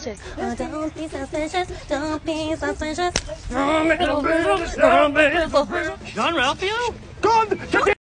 suspicious. Oh, don't be suspicious. Don't be suspicious. John Ralphio? Gone!